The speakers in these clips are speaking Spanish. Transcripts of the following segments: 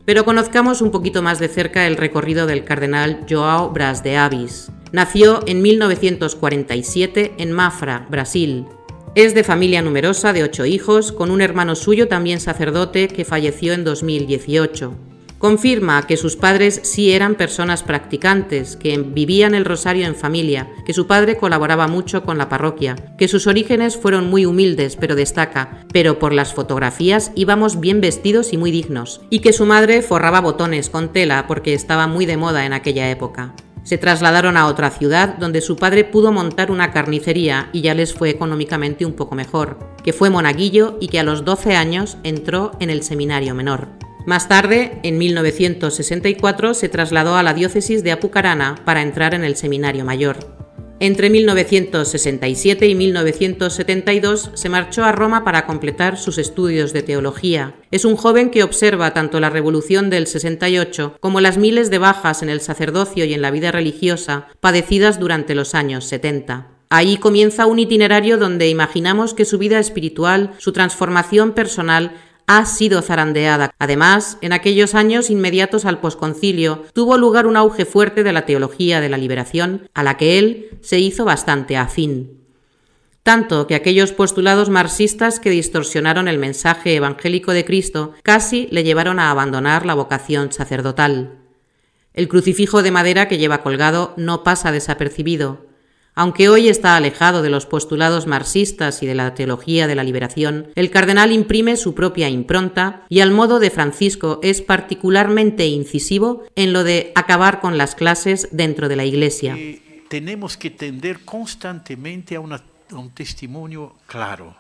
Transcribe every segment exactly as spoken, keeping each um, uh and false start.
Pero conozcamos un poquito más de cerca el recorrido del cardenal João Braz de Avis. Nació en mil novecientos cuarenta y siete en Mafra, Brasil. Es de familia numerosa de ocho hijos, con un hermano suyo también sacerdote que falleció en dos mil dieciocho. Confirma que sus padres sí eran personas practicantes, que vivían el rosario en familia, que su padre colaboraba mucho con la parroquia, que sus orígenes fueron muy humildes, pero destaca, pero por las fotografías íbamos bien vestidos y muy dignos, y que su madre forraba botones con tela porque estaba muy de moda en aquella época. Se trasladaron a otra ciudad donde su padre pudo montar una carnicería y ya les fue económicamente un poco mejor, que fue monaguillo y que a los doce años entró en el seminario menor. Más tarde, en mil novecientos sesenta y cuatro, se trasladó a la diócesis de Apucarana para entrar en el seminario mayor. Entre mil novecientos sesenta y siete y mil novecientos setenta y dos se marchó a Roma para completar sus estudios de teología. Es un joven que observa tanto la revolución del sesenta y ocho como las miles de bajas en el sacerdocio y en la vida religiosa padecidas durante los años setenta. Ahí comienza un itinerario donde imaginamos que su vida espiritual, su transformación personal, ha sido zarandeada. Además, en aquellos años inmediatos al posconcilio, tuvo lugar un auge fuerte de la teología de la liberación, a la que él se hizo bastante afín. Tanto que aquellos postulados marxistas que distorsionaron el mensaje evangélico de Cristo casi le llevaron a abandonar la vocación sacerdotal. El crucifijo de madera que lleva colgado no pasa desapercibido. Aunque hoy está alejado de los postulados marxistas y de la teología de la liberación, el cardenal imprime su propia impronta y al modo de Francisco es particularmente incisivo en lo de acabar con las clases dentro de la Iglesia. Eh, tenemos que tender constantemente a, una, a un testimonio claro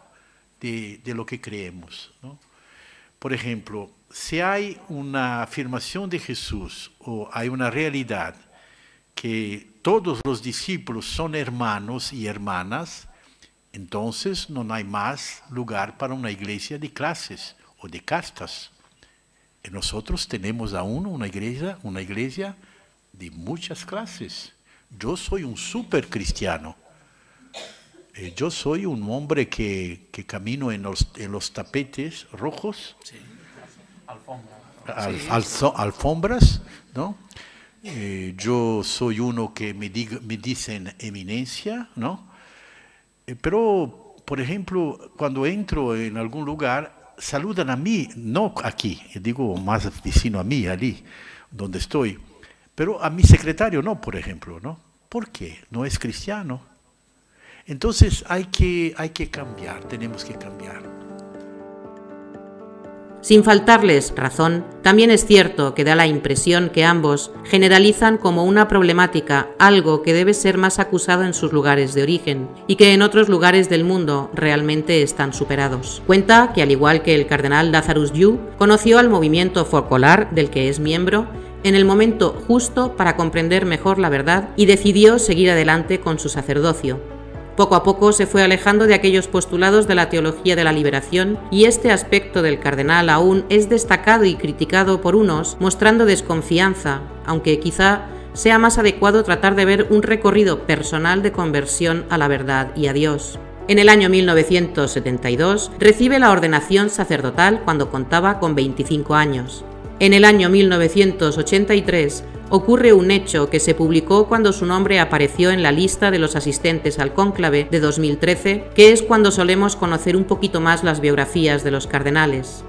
de, de lo que creemos, ¿no? Por ejemplo, si hay una afirmación de Jesús o hay una realidad que todos los discípulos son hermanos y hermanas, entonces no hay más lugar para una iglesia de clases o de castas. Y nosotros tenemos aún una iglesia, una iglesia de muchas clases. Yo soy un super cristiano. Eh, yo soy un hombre que, que camino en los, en los tapetes rojos, sí. Al, al, alfombras, ¿no? Eh, yo soy uno que me, diga, me dicen eminencia, ¿no? Eh, pero, por ejemplo, cuando entro en algún lugar, saludan a mí, no aquí, digo más vecino a mí, allí, donde estoy, pero a mi secretario no, por ejemplo, ¿no? ¿Por qué? No es cristiano. Entonces hay que, hay que cambiar, tenemos que cambiar. Sin faltarles razón, también es cierto que da la impresión que ambos generalizan como una problemática algo que debe ser más acusado en sus lugares de origen y que en otros lugares del mundo realmente están superados. Cuenta que, al igual que el cardenal Lazarus Yu, conoció al movimiento focolar del que es miembro en el momento justo para comprender mejor la verdad y decidió seguir adelante con su sacerdocio. Poco a poco se fue alejando de aquellos postulados de la teología de la liberación y este aspecto del cardenal aún es destacado y criticado por unos, mostrando desconfianza, aunque quizá sea más adecuado tratar de ver un recorrido personal de conversión a la verdad y a Dios. En el año mil novecientos setenta y dos recibe la ordenación sacerdotal cuando contaba con veinticinco años. En el año mil novecientos ochenta y tres ocurre un hecho que se publicó cuando su nombre apareció en la lista de los asistentes al cónclave de dos mil trece, que es cuando solemos conocer un poquito más las biografías de los cardenales.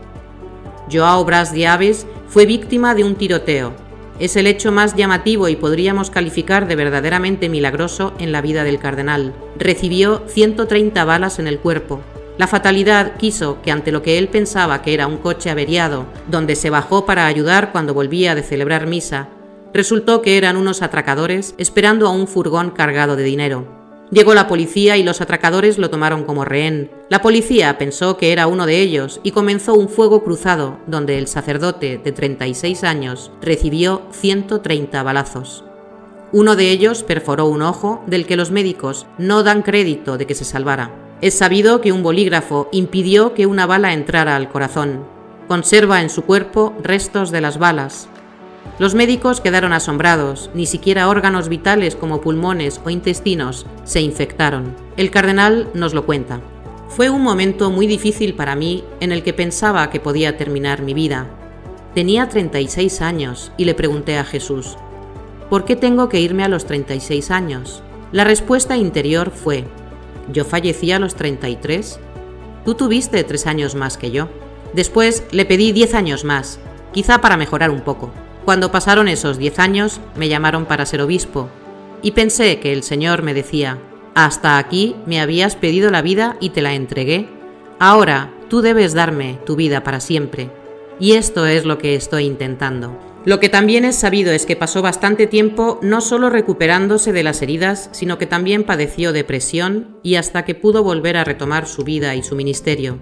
João Braz de Avis fue víctima de un tiroteo. Es el hecho más llamativo y podríamos calificar de verdaderamente milagroso en la vida del cardenal. Recibió ciento treinta balas en el cuerpo. La fatalidad quiso que, ante lo que él pensaba que era un coche averiado, donde se bajó para ayudar cuando volvía de celebrar misa, resultó que eran unos atracadores esperando a un furgón cargado de dinero. Llegó la policía y los atracadores lo tomaron como rehén. La policía pensó que era uno de ellos y comenzó un fuego cruzado, donde el sacerdote de treinta y seis años recibió ciento treinta balazos. Uno de ellos perforó un ojo del que los médicos no dan crédito de que se salvara. Es sabido que un bolígrafo impidió que una bala entrara al corazón. Conserva en su cuerpo restos de las balas. Los médicos quedaron asombrados, ni siquiera órganos vitales como pulmones o intestinos se infectaron. El cardenal nos lo cuenta. Fue un momento muy difícil para mí en el que pensaba que podía terminar mi vida. Tenía treinta y seis años y le pregunté a Jesús: ¿por qué tengo que irme a los treinta y seis años? La respuesta interior fue: yo fallecí a los treinta y tres. Tú tuviste tres años más que yo. Después le pedí diez años más, quizá para mejorar un poco. Cuando pasaron esos diez años, me llamaron para ser obispo, y pensé que el Señor me decía: hasta aquí me habías pedido la vida y te la entregué. Ahora tú debes darme tu vida para siempre. Y esto es lo que estoy intentando. Lo que también es sabido es que pasó bastante tiempo no solo recuperándose de las heridas, sino que también padeció depresión y hasta que pudo volver a retomar su vida y su ministerio.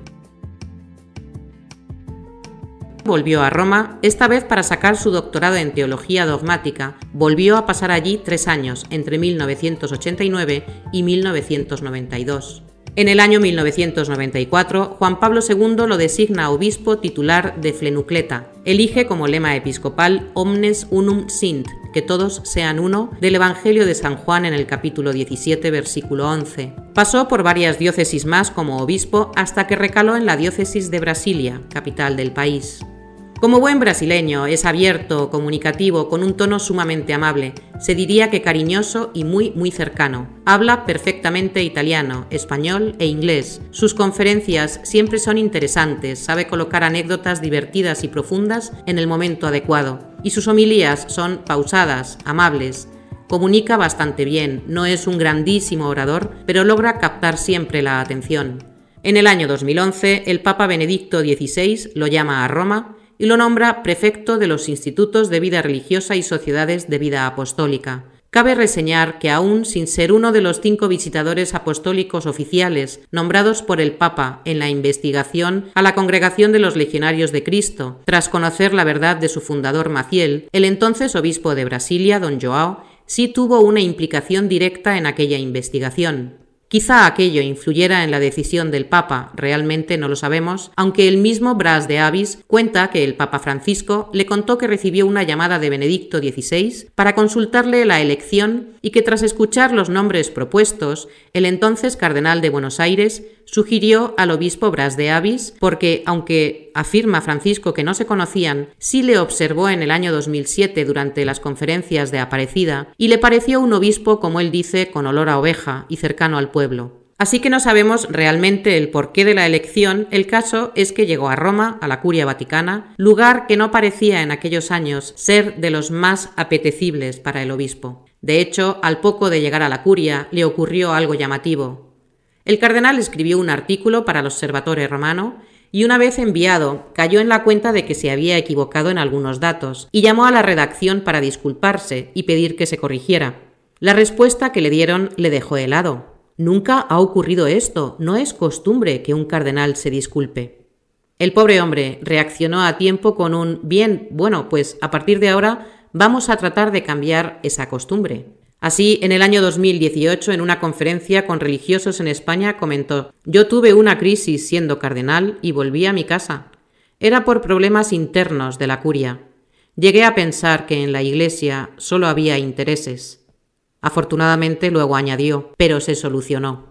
Volvió a Roma, esta vez para sacar su doctorado en teología dogmática. Volvió a pasar allí tres años, entre mil novecientos ochenta y nueve y mil novecientos noventa y dos. En el año mil novecientos noventa y cuatro, Juan Pablo segundo lo designa obispo titular de Flenucleta. Elige como lema episcopal Omnes Unum Sint, que todos sean uno, del Evangelio de San Juan en el capítulo diecisiete, versículo once. Pasó por varias diócesis más como obispo hasta que recaló en la diócesis de Brasilia, capital del país. Como buen brasileño, es abierto, comunicativo, con un tono sumamente amable, se diría que cariñoso y muy, muy cercano. Habla perfectamente italiano, español e inglés. Sus conferencias siempre son interesantes, sabe colocar anécdotas divertidas y profundas en el momento adecuado. Y sus homilías son pausadas, amables. Comunica bastante bien, no es un grandísimo orador, pero logra captar siempre la atención. En el año dos mil once, el Papa Benedicto dieciséis lo llama a Roma y lo nombra prefecto de los Institutos de Vida Religiosa y Sociedades de Vida Apostólica. Cabe reseñar que aún sin ser uno de los cinco visitadores apostólicos oficiales nombrados por el Papa en la investigación a la Congregación de los Legionarios de Cristo, tras conocer la verdad de su fundador Maciel, el entonces obispo de Brasilia, don João, sí tuvo una implicación directa en aquella investigación. Quizá aquello influyera en la decisión del Papa, realmente no lo sabemos, aunque el mismo Bras de Avis cuenta que el Papa Francisco le contó que recibió una llamada de Benedicto dieciséis para consultarle la elección y que tras escuchar los nombres propuestos, el entonces cardenal de Buenos Aires sugirió al obispo Bras de Avis porque, aunque afirma Francisco que no se conocían, sí le observó en el año dos mil siete durante las conferencias de Aparecida y le pareció un obispo, como él dice, con olor a oveja y cercano al pueblo. Así que no sabemos realmente el porqué de la elección, el caso es que llegó a Roma, a la Curia Vaticana, lugar que no parecía en aquellos años ser de los más apetecibles para el obispo. De hecho, al poco de llegar a la Curia, le ocurrió algo llamativo. El cardenal escribió un artículo para el Osservatore Romano y una vez enviado, cayó en la cuenta de que se había equivocado en algunos datos y llamó a la redacción para disculparse y pedir que se corrigiera. La respuesta que le dieron le dejó helado. Nunca ha ocurrido esto, no es costumbre que un cardenal se disculpe. El pobre hombre reaccionó a tiempo con un «bien, bueno, pues a partir de ahora vamos a tratar de cambiar esa costumbre». Así, en el año dos mil dieciocho, en una conferencia con religiosos en España, comentó: «Yo tuve una crisis siendo cardenal y volví a mi casa. Era por problemas internos de la curia. Llegué a pensar que en la Iglesia solo había intereses». Afortunadamente, luego añadió, pero se solucionó.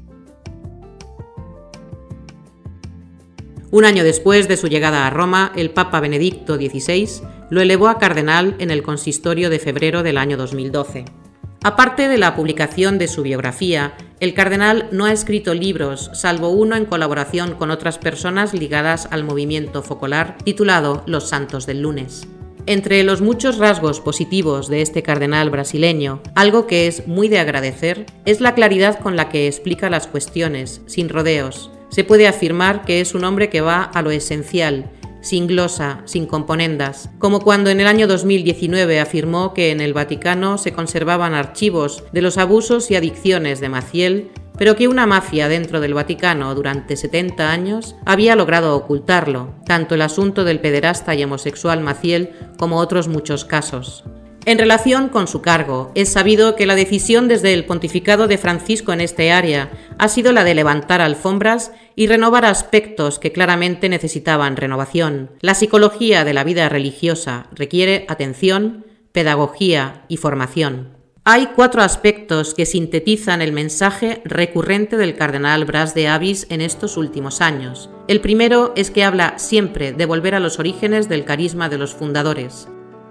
Un año después de su llegada a Roma, el Papa Benedicto dieciséis lo elevó a cardenal en el consistorio de febrero del año dos mil doce. Aparte de la publicación de su biografía, el cardenal no ha escrito libros, salvo uno en colaboración con otras personas ligadas al movimiento focolar, titulado Los Santos del Lunes. Entre los muchos rasgos positivos de este cardenal brasileño, algo que es muy de agradecer es la claridad con la que explica las cuestiones, sin rodeos. Se puede afirmar que es un hombre que va a lo esencial, sin glosa, sin componendas, como cuando en el año dos mil diecinueve afirmó que en el Vaticano se conservaban archivos de los abusos y adicciones de Maciel, pero que una mafia dentro del Vaticano durante setenta años había logrado ocultarlo, tanto el asunto del pederasta y homosexual Maciel como otros muchos casos. En relación con su cargo, es sabido que la decisión desde el pontificado de Francisco en este área ha sido la de levantar alfombras y renovar aspectos que claramente necesitaban renovación. La psicología de la vida religiosa requiere atención, pedagogía y formación. Hay cuatro aspectos que sintetizan el mensaje recurrente del cardenal Bras de Avis en estos últimos años. El primero es que habla siempre de volver a los orígenes del carisma de los fundadores.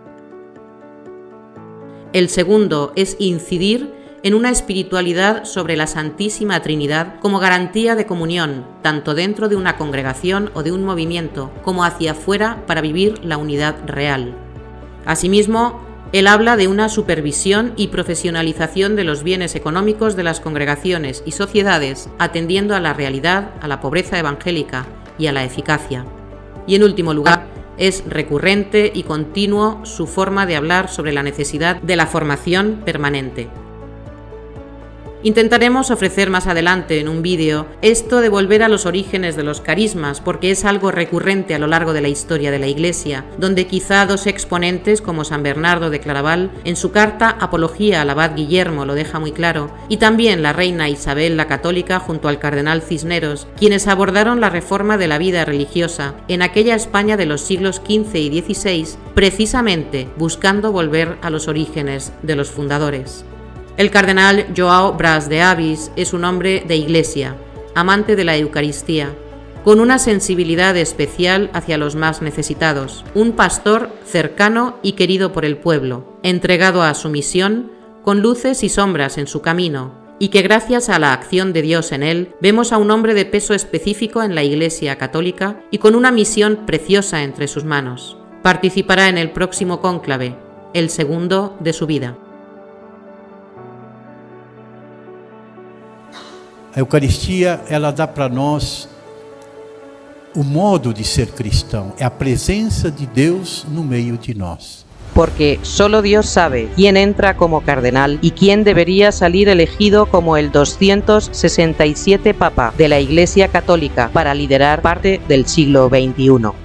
El segundo es incidir en una espiritualidad sobre la Santísima Trinidad como garantía de comunión, tanto dentro de una congregación o de un movimiento, como hacia afuera para vivir la unidad real. Asimismo, él habla de una supervisión y profesionalización de los bienes económicos de las congregaciones y sociedades, atendiendo a la realidad, a la pobreza evangélica y a la eficacia. Y en último lugar, es recurrente y continuo su forma de hablar sobre la necesidad de la formación permanente. Intentaremos ofrecer más adelante en un vídeo esto de volver a los orígenes de los carismas, porque es algo recurrente a lo largo de la historia de la Iglesia, donde quizá dos exponentes como San Bernardo de Claraval en su carta Apología al abad Guillermo lo deja muy claro, y también la reina Isabel la Católica junto al cardenal Cisneros, quienes abordaron la reforma de la vida religiosa en aquella España de los siglos quince y dieciséis, precisamente buscando volver a los orígenes de los fundadores. El cardenal Joao Bras de Avis es un hombre de Iglesia, amante de la Eucaristía, con una sensibilidad especial hacia los más necesitados, un pastor cercano y querido por el pueblo, entregado a su misión, con luces y sombras en su camino, y que gracias a la acción de Dios en él, vemos a un hombre de peso específico en la Iglesia católica y con una misión preciosa entre sus manos. Participará en el próximo cónclave, el segundo de su vida. A Eucaristia, ela dá para nós o modo de ser cristão, é a presença de Deus no meio de nós. Porque solo Dios sabe quién entra como cardenal y quién debería salir elegido como el doscientos sesenta y siete Papa de la Iglesia Católica para liderar parte del siglo veintiuno.